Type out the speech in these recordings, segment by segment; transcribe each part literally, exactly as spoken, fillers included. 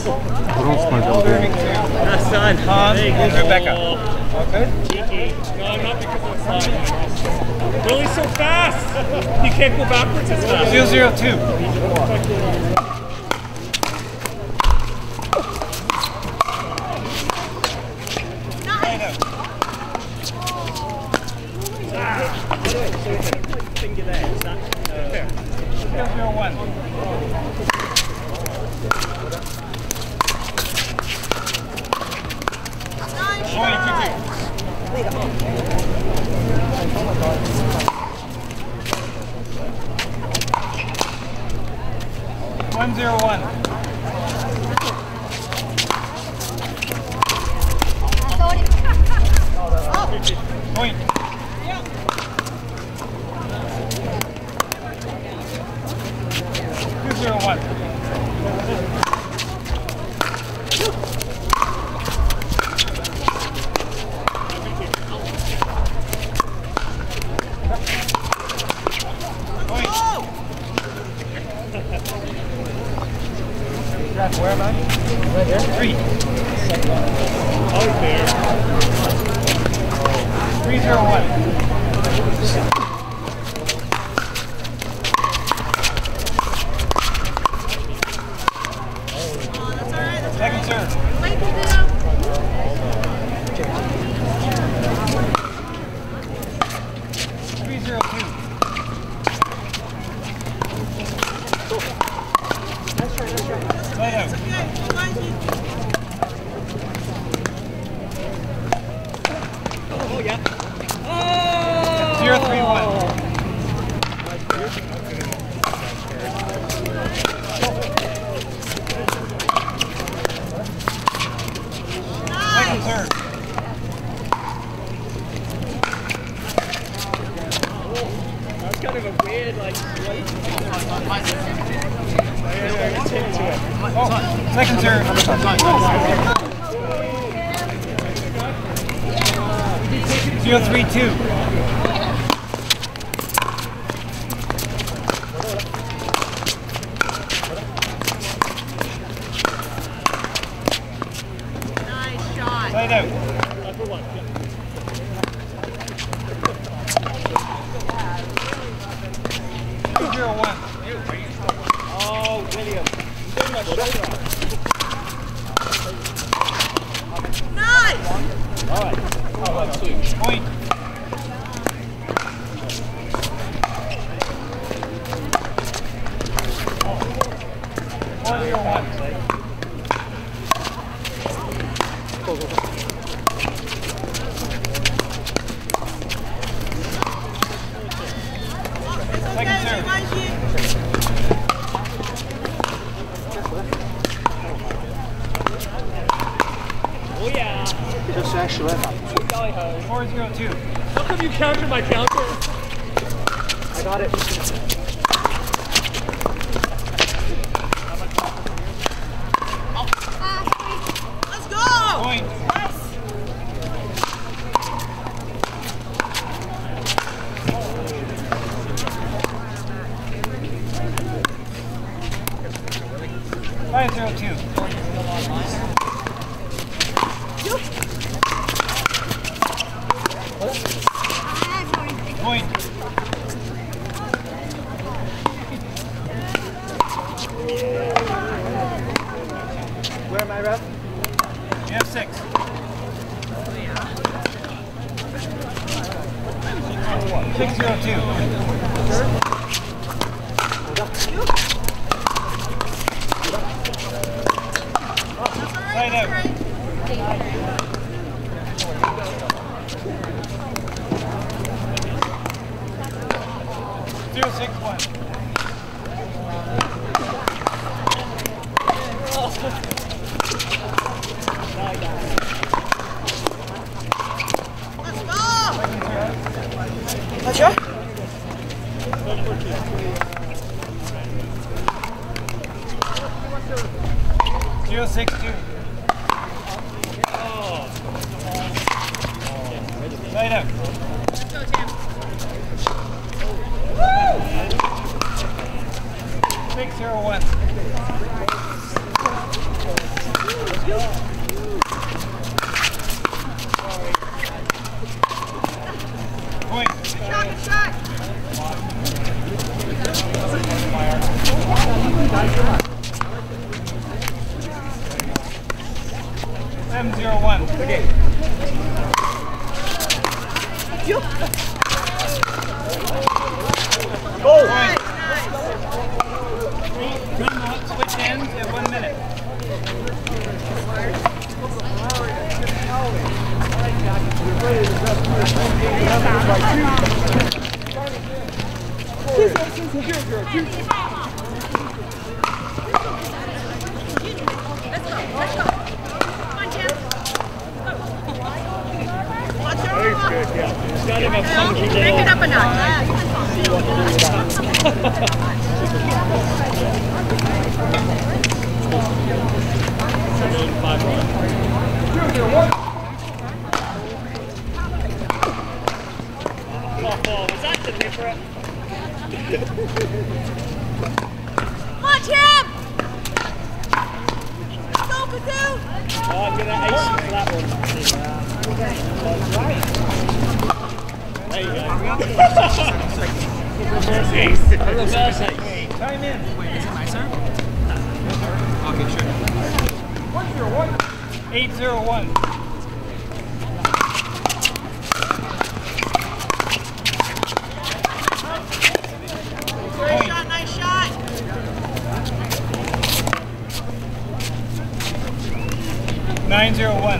That's son. Tom and Rebecca. Okay. Cheeky. No, not because of the slide. Willie's so fast. He can't go backwards as fast. Zero zero two. One zero one. Point. Two zero one. Where am I? Right here? Three. Out there. Three zero one. Second serve. Three zero two. Light out. Oh, yeah. Oh! Zero three one. Second serve. That's kind of a weird, like, Oh, second serve. Zero three two. Nice shot. Light out. Two zero one. oh, William. Nice. All right. Point. Four zero one. Second serve. Oh, yeah. Just actually. Four zero two. How come you countered my counter? I got it. Let's go. Point. Nice. Five zero two. Point. Where am I, Rev? You have six. Six zero two. Light out. Zero six one. Let's go. Let's go. Zero six two. Light out. Let's go, Tim. Six zero one. Point. Shot, shot. seven zero one. Okay. Goal. Nice, nice. Switch ends at one minute. Let's go, let's go. Come on, Tim. Watch your Very good, yeah. It's got him up punching Pick it up a notch. Seven, five, one. Softball. Was that the different? Come on, Tim. Go, Kazoo. Oh, I'm going to ace you for that one. There you go. Reverse ace. Reverse ace. Time in. Wait, is it my serve? Okay, sure. eight zero one. Nice shot, nice shot. nine zero one.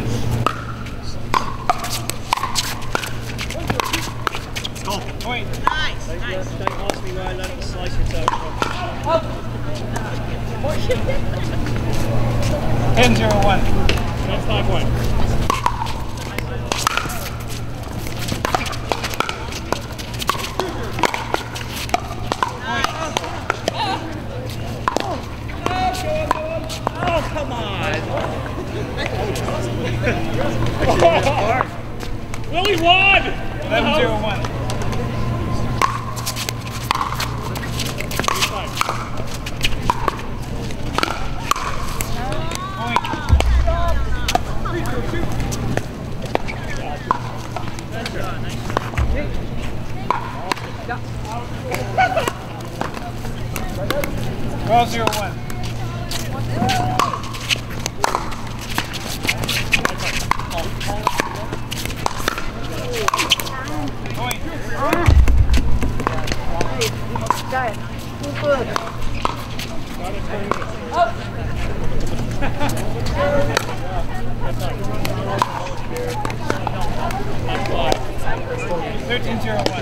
Let's go. Point. Nice, Don't, nice. don't ask me where I learned to slice yourself from. ten zero one. That's five one. Oh, come on! Willie won! eleven zero one. twelve zero one. Point. thirteen zero one.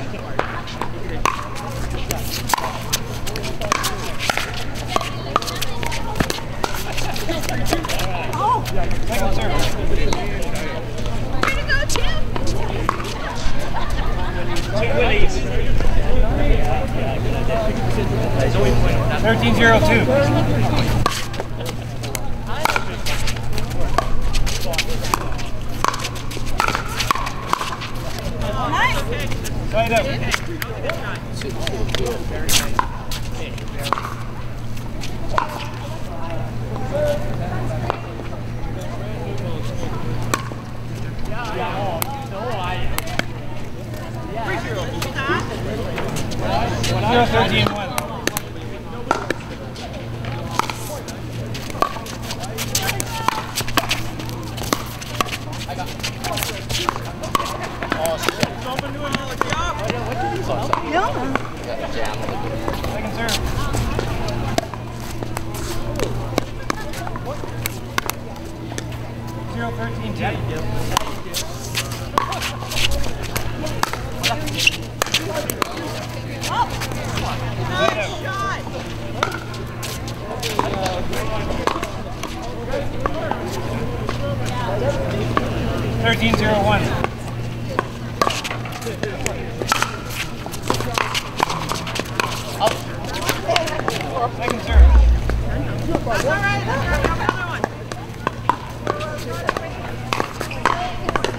Second service. Way to go, Tim. Two Willies. thirteen zero two. Side up. Zero thirteen one. Second serve. Zero thirteen two. Nice shot. thirteen zero one. Second serve. That's all right. That's all right. Another one.